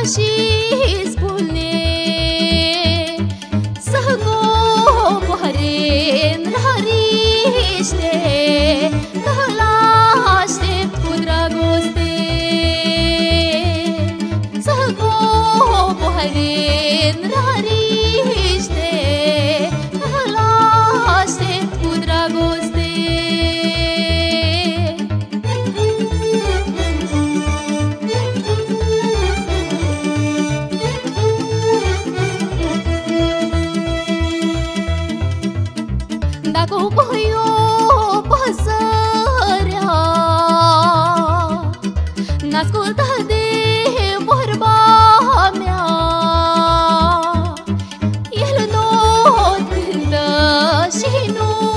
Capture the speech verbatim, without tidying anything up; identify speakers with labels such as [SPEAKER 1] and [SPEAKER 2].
[SPEAKER 1] și spune să coboare în hăriște, că l-aștept cu dragoste. Să coboare în hăriște, că l-aștept cu dragoste. Dacă o voi o păsărea n-ascultă de vorba mea, el tot cântă și nu